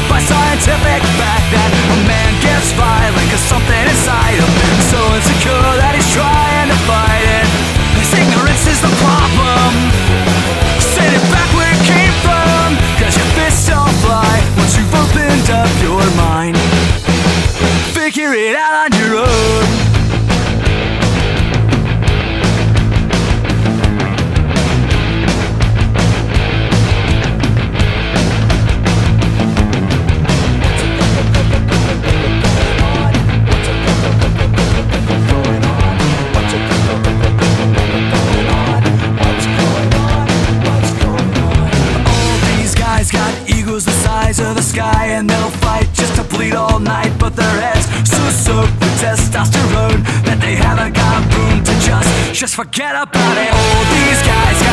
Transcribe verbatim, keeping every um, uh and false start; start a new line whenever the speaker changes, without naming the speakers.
by scientific fact that a man gets violent cause something inside him is so insecure that he's trying to fight it. His ignorance is the problem. Send it back where it came from, cause your fists don't fly once you've opened up your mind. Figure it out on your own. The size of the sky, and they'll fight just to bleed all night, but their heads so soaked with testosterone that they haven't got room to just just forget about it. All these guys